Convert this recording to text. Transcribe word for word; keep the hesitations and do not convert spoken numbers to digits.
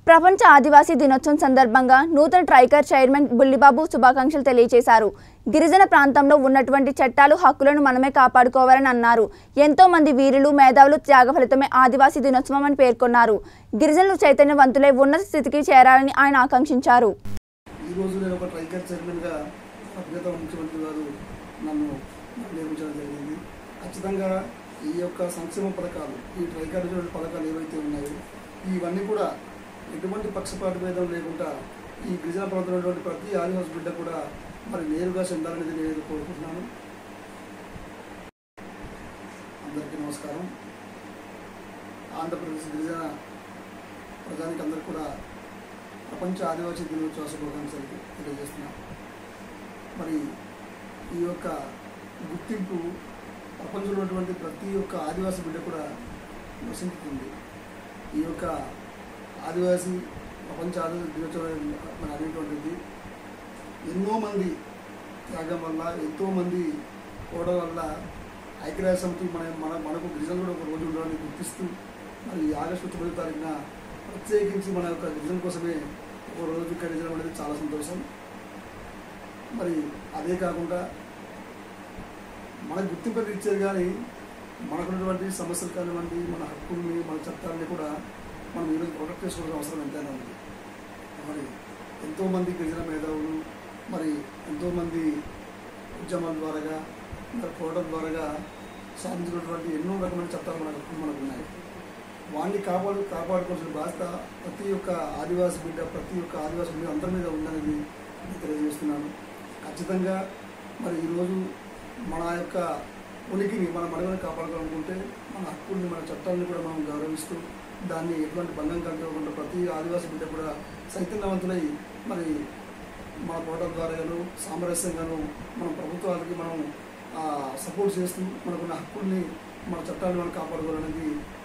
ప్రపంచ ఆదివాసీ దినోత్సవం సందర్భంగా నూతన ట్రైకర్ చైర్మన్ బుల్లిబాబు శుభాకాంక్షలు తెలియజేశారు. గిరిజన ప్రాంతంలో ఉన్నటువంటి చట్టాలు హక్కులను మనమే కాపాడుకోవాలని అన్నారు. ఎంతో మంది వీరులు మేధావులు త్యాగ ఫలితమే ఆదివాసీ దినోత్సవం అని పేర్కొన్నారు. గిరిజనులు చైతన్యవంతులై ఉన్నత స్థితికి చేరాలని ఆయన ఆకాంక్షించారు. ఈ రోజు నేను ఒక ట్రైకర్ చైర్మన్గా అభ్యత ముఖ్యమంత్రి గారు నన్ను నియమించడం జరిగింది. ఖచ్చితంగా ఈ యొక్క సంక్షేమ పథకాలు, ఈ ట్రైకర్ పథకాలు ఏవైతే ఉన్నాయో ఇవన్నీ కూడా ఎటువంటి పక్షపాత భేదం లేకుండా ఈ గిరిజన ప్రాంతంలో ఉన్నటువంటి ప్రతి ఆదివాసి బిడ్డ కూడా మరి నేరుగా చెందాలనేది నేను కోరుకుంటున్నాను. అందరికీ నమస్కారం. ఆంధ్రప్రదేశ్ గిరిజన ప్రజానికి అందరూ కూడా ప్రపంచ ఆదివాసీ దినోత్సవ శుభాకాంక్షలు తెలియజేస్తున్నాం. మరి ఈ యొక్క గుర్తింపు ప్రపంచంలో ఉన్నటువంటి ప్రతి ఒక్క ఆదివాసీ బిడ్డ కూడా వసించుతుంది. ఈ యొక్క ఆదివాసీ ప్రపంచ ఆదివాసీ దినోత్సవం మన అనేటువంటిది ఎన్నో మంది త్యాగం వల్ల, ఎంతోమంది కోవడం వల్ల ఐక్యరాజ్య సమితి మన మన మనకు గిరిజనులు కూడా ఒక రోజు ఉండాలని గుర్తిస్తూ మరి ఆగస్టు తొమ్మిదో తారీఖున ప్రత్యేకించి మన యొక్క గిరిజన కోసమే ఒక రోజు కేటాయించడం అనేది చాలా సంతోషం. మరి అదే కాకుండా మనకు గుర్తింపు ఇచ్చేది కానీ మనకున్నటువంటి సమస్యలు కానివ్వండి, మన హక్కుల్ని, మన చట్టాలని కూడా మనం ఈరోజు ప్రొటెక్ట్ చేసుకోవాల్సిన అవసరం ఎంతైనా ఉంది. మరి ఎంతోమంది గిరిజన మేధావులు మరి ఎంతోమంది ఉద్యమాల ద్వారా, మరి పోరాటం ద్వారా సాధించినటువంటి ఎన్నో రకమైన చట్టాలు మన హక్కులు మనకు ఉన్నాయి. వాడిని కాపాడు కాపాడుకోవాల్సిన బాధ్యత ప్రతి ఒక్క ఆదివాసీ బిడ్డ, ప్రతి ఒక్క ఆదివాసీ బిడ్డ అందరి మీద ఉందనేది తెలియజేస్తున్నాను. ఖచ్చితంగా మరి ఈరోజు మన యొక్క ఉనికిని మన మనుగడని కాపాడుకోవాలనుకుంటే మన హక్కుల్ని, మన చట్టాలను కూడా మనం గౌరవిస్తూ దాన్ని ఎటువంటి భంగం కలగకుండా ప్రతి ఆదివాసీ బిడ్డ కూడా చైతన్యవంతులై మరి మన పోరాటం ద్వారాను సామరస్యంగాను మన ప్రభుత్వాలకి మనం సపోర్ట్ చేస్తూ మనకున్న హక్కుల్ని, మన చట్టాలను మనం కాపాడుకోవాలనేది